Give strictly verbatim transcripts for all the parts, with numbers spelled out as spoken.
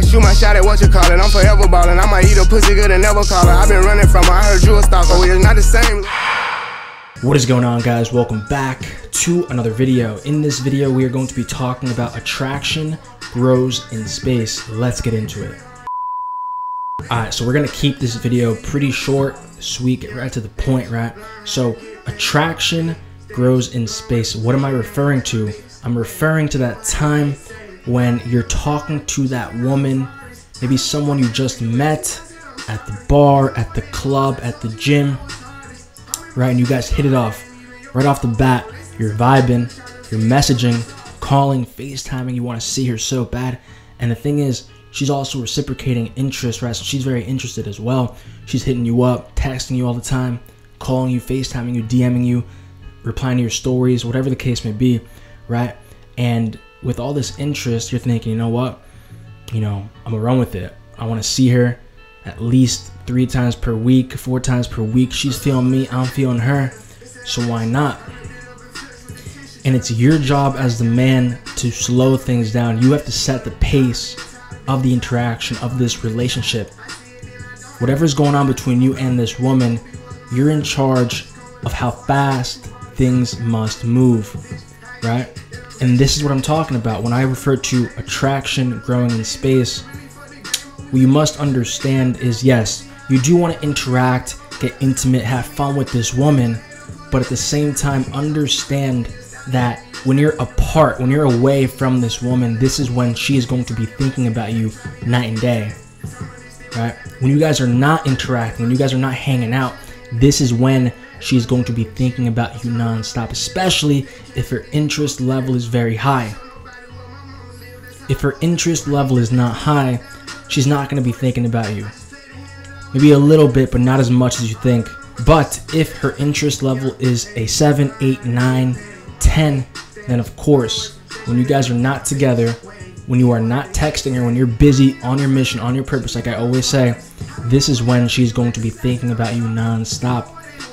shoot my shot at what you call it. I'm forever ballin'. I might eat a pussy good and never call her. I've been running from her. I heard you a stalker. Oh, it's not the same. What is going on, guys? Welcome back to another video. In this video, we are going to be talking about attraction grows in space. Let's get into it. Alright, so we're going to keep this video pretty short, sweet, get right to the point, right? So, attraction grows in space. What am I referring to? I'm referring to that time when you're talking to that woman, maybe someone you just met at the bar, at the club, at the gym, right? And you guys hit it off right off the bat. You're vibing, you're messaging, calling, FaceTiming. You want to see her so bad. And the thing is, she's also reciprocating interest, right? So she's very interested as well. She's hitting you up, texting you all the time, calling you, FaceTiming you, DMing you, replying to your stories, whatever the case may be, right? And with all this interest, you're thinking, you know what? You know, I'm gonna run with it. I want to see her at least three times per week, four times per week. She's feeling me, I'm feeling her. So why not? And it's your job as the man to slow things down. You have to set the pace of the interaction of this relationship. Whatever's going on between you and this woman, you're in charge of how fast things must move, right? And this is what I'm talking about when I refer to attraction growing in space. What you must understand is, yes, you do want to interact, get intimate, have fun with this woman, but at the same time, understand that when you're apart, when you're away from this woman, this is when she is going to be thinking about you night and day, right? When you guys are not interacting, when you guys are not hanging out, this is when she's going to be thinking about you nonstop, especially if her interest level is very high. If her interest level is not high, she's not going to be thinking about you. Maybe a little bit, but not as much as you think. But if her interest level is a seven, eight, nine, ten, then of course, when you guys are not together, when you are not texting her, when you're busy on your mission, on your purpose, like I always say, this is when she's going to be thinking about you nonstop.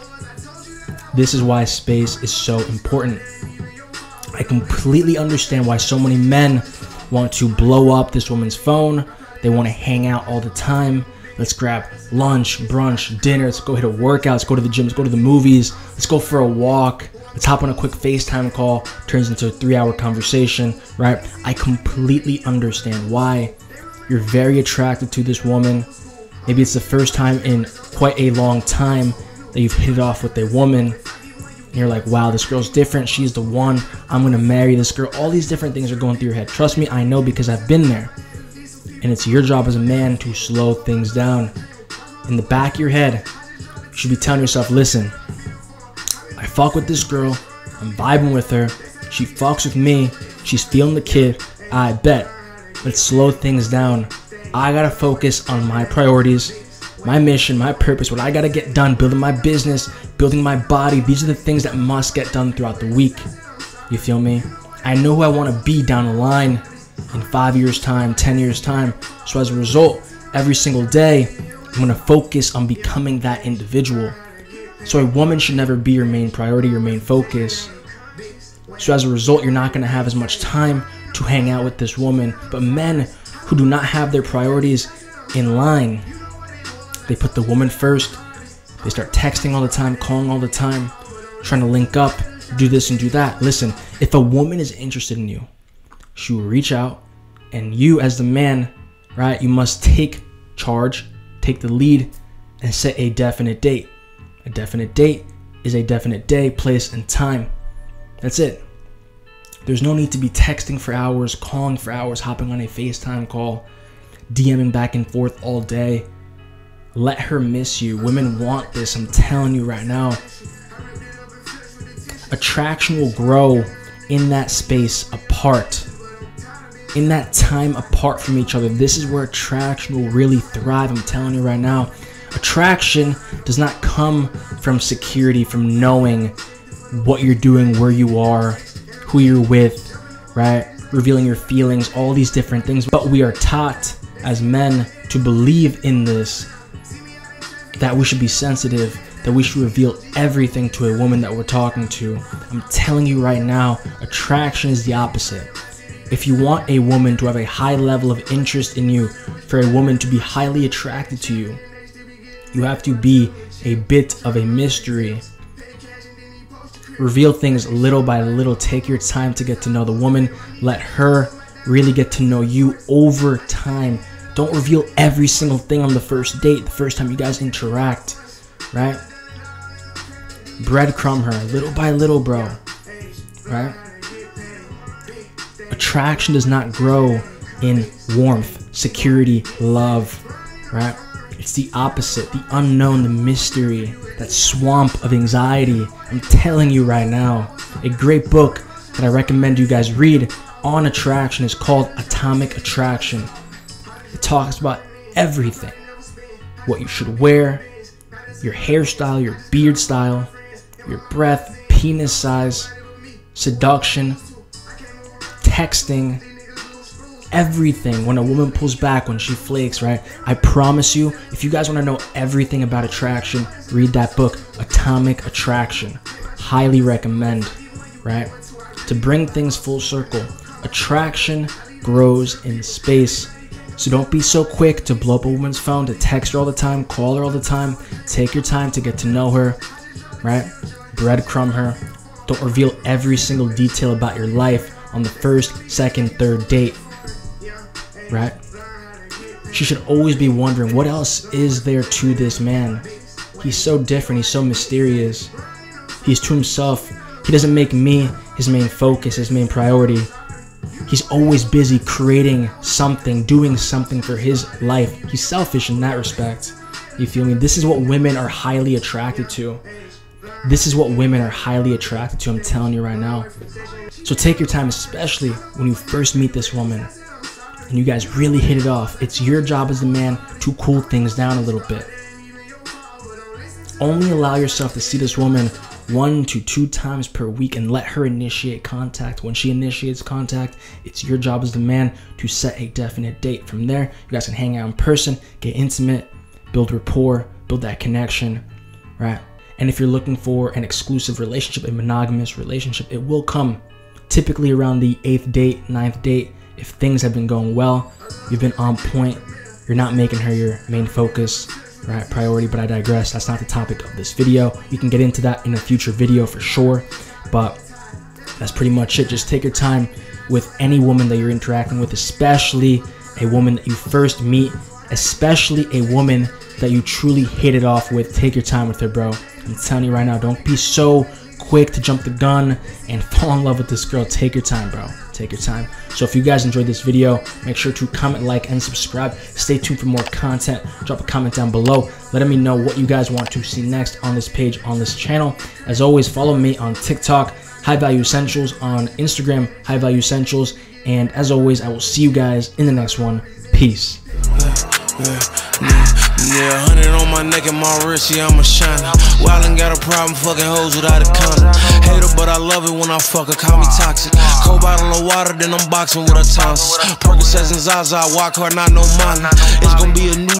This is why space is so important. I completely understand why so many men want to blow up this woman's phone. They want to hang out all the time. Let's grab lunch, brunch, dinner. Let's go hit a workout. Let's go to the gym. Let's go to the movies. Let's go for a walk. Let's hop on a quick FaceTime call. Turns into a three-hour conversation, right? I completely understand why. You're very attracted to this woman. Maybe it's the first time in quite a long time that you've hit it off with a woman. And you're like, wow, this girl's different. She's the one. I'm going to marry this girl. All these different things are going through your head. Trust me, I know because I've been there. And it's your job as a man to slow things down. In the back of your head, you should be telling yourself, listen, I fuck with this girl. I'm vibing with her. She fucks with me. She's feeling the kid. I bet. Let's slow things down. I gotta focus on my priorities, my mission, my purpose, what I gotta get done, building my business, building my body. These are the things that must get done throughout the week. You feel me? I know who I want to be down the line in five years time, ten years time. So as a result, every single day, I'm gonna focus on becoming that individual. So a woman should never be your main priority, your main focus. So as a result, you're not gonna have as much time to hang out with this woman. But men who do not have their priorities in line, they put the woman first. They start texting all the time, calling all the time, trying to link up, do this and do that. Listen, if a woman is interested in you, she will reach out, and you as the man, right, you must take charge, take the lead, and set a definite date. A definite date is a definite day, place, and time. That's it. There's no need to be texting for hours, calling for hours, hopping on a FaceTime call, DMing back and forth all day. Let her miss you. Women want this, I'm telling you right now. Attraction will grow in that space apart. In that time apart from each other. This is where attraction will really thrive, I'm telling you right now. Attraction does not come from security, from knowing what you're doing, where you are, who you're with, right? Revealing your feelings, all these different things. But we are taught as men to believe in this, that we should be sensitive, that we should reveal everything to a woman that we're talking to. I'm telling you right now, attraction is the opposite. If you want a woman to have a high level of interest in you, for a woman to be highly attracted to you, you have to be a bit of a mystery. Reveal things little by little. Take your time to get to know the woman. Let her really get to know you over time. Don't reveal every single thing on the first date, the first time you guys interact, right? Breadcrumb her little by little, bro, right? Attraction does not grow in warmth, security, love, right? It's the opposite, the unknown, the mystery, that swamp of anxiety. I'm telling you right now, a great book that I recommend you guys read on attraction is called Atomic Attraction. It talks about everything. What you should wear, your hairstyle, your beard style, your breath, penis size, seduction, texting, everything. When a woman pulls back, when she flakes, right? I promise you, if you guys want to know everything about attraction, read that book, Atomic Attraction. Highly recommend, right? To bring things full circle, attraction grows in space. So don't be so quick to blow up a woman's phone, to text her all the time, call her all the time. Take your time to get to know her, right? Breadcrumb her. Don't reveal every single detail about your life on the first, second, third date, right? She should always be wondering, what else is there to this man? He's so different. He's so mysterious. He's to himself. He doesn't make me his main focus, his main priority. He's always busy creating something, doing something for his life. He's selfish in that respect. You feel me? This is what women are highly attracted to. This is what women are highly attracted to, I'm telling you right now. So take your time, especially when you first meet this woman and you guys really hit it off. It's your job as the man to cool things down a little bit. Only allow yourself to see this woman one to two times per week and let her initiate contact. When she initiates contact, it's your job as the man to set a definite date. From there, you guys can hang out in person, get intimate, build rapport, build that connection, right? And if you're looking for an exclusive relationship, a monogamous relationship, it will come typically around the eighth date, ninth date. If things have been going well, you've been on point, you're not making her your main focus, right, priority, but I digress. That's not the topic of this video. You can get into that in a future video for sure, but that's pretty much it. Just take your time with any woman that you're interacting with, especially a woman that you first meet, especially a woman that you truly hit it off with. Take your time with her, bro. I'm telling you right now, don't be so quick to jump the gun and fall in love with this girl. Take your time, bro. Take your time. So if you guys enjoyed this video, make sure to comment, like, and subscribe. Stay tuned for more content. Drop a comment down below letting me know what you guys want to see next on this page, on this channel. As always, follow me on TikTok, High Value Essentials, on Instagram, High Value Essentials. And as always, I will see you guys in the next one. Peace. Yeah, hundred on my neck and my wrist, yeah, I'm a shiner. Wildin' got a problem fucking hoes without a condom. Hater, but I love it when I fuck her, call me toxic. Cold bottle of water, then I'm boxing with her tonsils. Percocets and Zaza, walk hard, not no money. It's gonna be a new